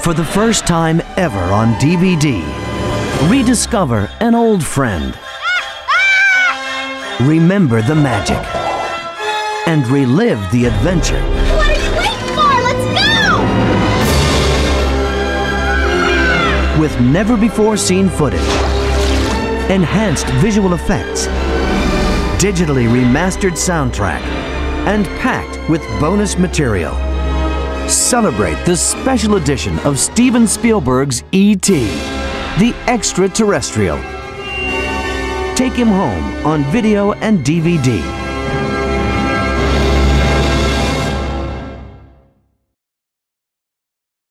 For the first time ever on DVD, rediscover an old friend. Remember the magic. And relive the adventure. What are you waiting for? Let's go! With never-before-seen footage, enhanced visual effects, digitally remastered soundtrack, and packed with bonus material. Celebrate the special edition of Steven Spielberg's E.T., the Extra-Terrestrial. Take him home on video and DVD.